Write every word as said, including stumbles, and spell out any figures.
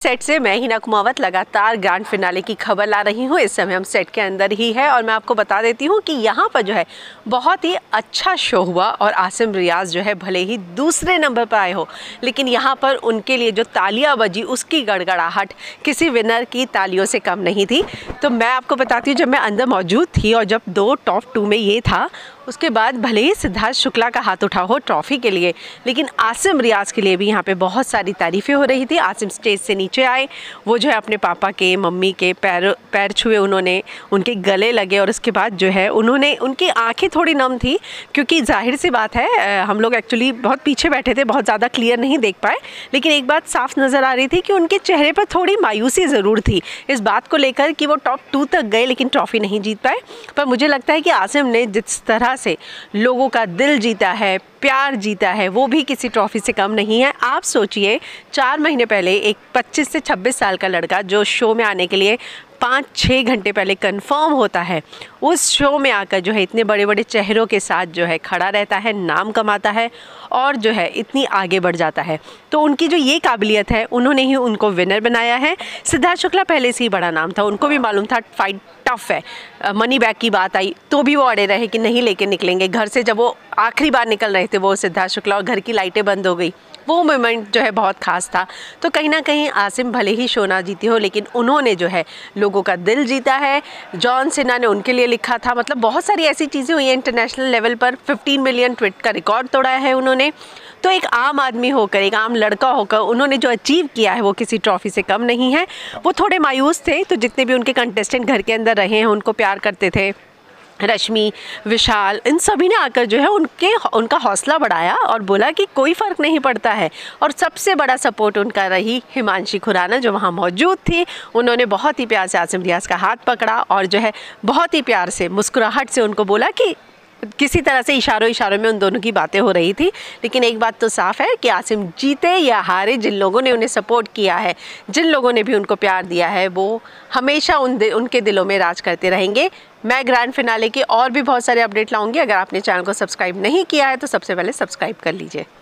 Set से मैं हिना कुमावत लगातार ग्रैंड फिनाले की खबर ला रही हूँ। इस समय हम सेट के अंदर ही है और मैं आपको बता देती हूँ कि यहाँ पर जो है बहुत ही अच्छा शो हुआ और आसिम रियाज जो है भले ही दूसरे नंबर पर आए हो, लेकिन यहाँ पर उनके लिए जो तालियां बजी उसकी गड़गड़ाहट किसी विनर की तालियों से कम नहीं थी। तो मैं आपको बताती हूँ, जब मैं अंदर मौजूद थी और जब दो टॉप टू में ये था, उसके बाद भले ही सिद्धार्थ शुक्ला का हाथ उठा हो ट्रॉफी के लिए, लेकिन आसिम रियाज के लिए भी यहाँ पे बहुत सारी तारीफ़ें हो रही थी। आसिम स्टेज से नीचे आए, वो जो है अपने पापा के मम्मी के पैर पैर छुए, उन्होंने उनके गले लगे और उसके बाद जो है उन्होंने, उनकी आंखें थोड़ी नम थी क्योंकि जाहिर सी बात है हम लोग एक्चुअली बहुत पीछे बैठे थे, बहुत ज़्यादा क्लियर नहीं देख पाए, लेकिन एक बात साफ नज़र आ रही थी कि उनके चेहरे पर थोड़ी मायूसी ज़रूर थी इस बात को लेकर कि वो टॉप टू तक गए लेकिन ट्रॉफ़ी नहीं जीत पाए। पर मुझे लगता है कि आसिम ने जिस तरह से लोगों का दिल जीता है, प्यार जीता है, वो भी किसी ट्रॉफी से कम नहीं है। आप सोचिए, चार महीने पहले एक पच्चीस से छब्बीस साल का लड़का जो शो में आने के लिए पाँच छः घंटे पहले कंफर्म होता है, उस शो में आकर जो है इतने बड़े बड़े चेहरों के साथ जो है खड़ा रहता है, नाम कमाता है और जो है इतनी आगे बढ़ जाता है। तो उनकी जो ये काबिलियत है, उन्होंने ही उनको विनर बनाया है। सिद्धार्थ शुक्ला पहले से ही बड़ा नाम था, उनको भी मालूम था फाइट टफ है। मनी बैग की बात आई तो भी वो अड़े रहे कि नहीं लेके निकलेंगे घर से। जब वो आखिरी बार निकल रहे थे, वो सिद्धार्थ शुक्ला, और घर की लाइटें बंद हो गई, वो मोमेंट जो है बहुत ख़ास था। तो कहीं ना कहीं आसिम भले ही शो ना जीती हो, लेकिन उन्होंने जो है लोगों का दिल जीता है। जॉन सिन्हा ने उनके लिए लिखा था, मतलब बहुत सारी ऐसी चीज़ें हुई हैं इंटरनेशनल लेवल पर। पंद्रह मिलियन ट्वीट का रिकॉर्ड तोड़ा है उन्होंने। तो एक आम आदमी होकर, एक आम लड़का होकर उन्होंने जो अचीव किया है वो किसी ट्रॉफी से कम नहीं है। वो थोड़े मायूस थे, तो जितने भी उनके कंटेस्टेंट घर के अंदर रहे हैं उनको प्यार करते थे, रश्मि, विशाल, इन सभी ने आकर जो है उनके उनका हौसला बढ़ाया और बोला कि कोई फ़र्क नहीं पड़ता है। और सबसे बड़ा सपोर्ट उनका रही हिमांशी खुराना, जो वहाँ मौजूद थी। उन्होंने बहुत ही प्यार से आसिम रियाज का हाथ पकड़ा और जो है बहुत ही प्यार से मुस्कुराहट से उनको बोला कि किसी तरह से इशारों इशारों में उन दोनों की बातें हो रही थी। लेकिन एक बात तो साफ़ है कि आसिम जीते या हारे, जिन लोगों ने उन्हें सपोर्ट किया है, जिन लोगों ने भी उनको प्यार दिया है, वो हमेशा उन उनके दिलों में राज करते रहेंगे। मैं ग्रैंड फिनाले की और भी बहुत सारे अपडेट लाऊंगी। अगर आपने चैनल को सब्सक्राइब नहीं किया है तो सबसे पहले सब्सक्राइब कर लीजिए।